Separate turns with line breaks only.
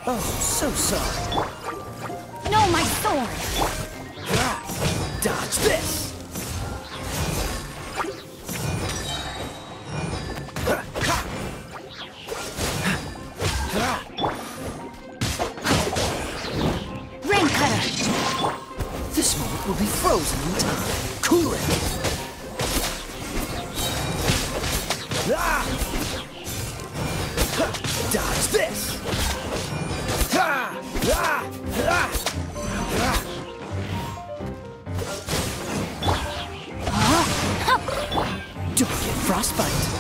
Oh, so sorry.
No, my sword!
Dodge this!
Rain cutter!
This moment will be frozen in time. Cool it! Dodge this! Don't get frostbite.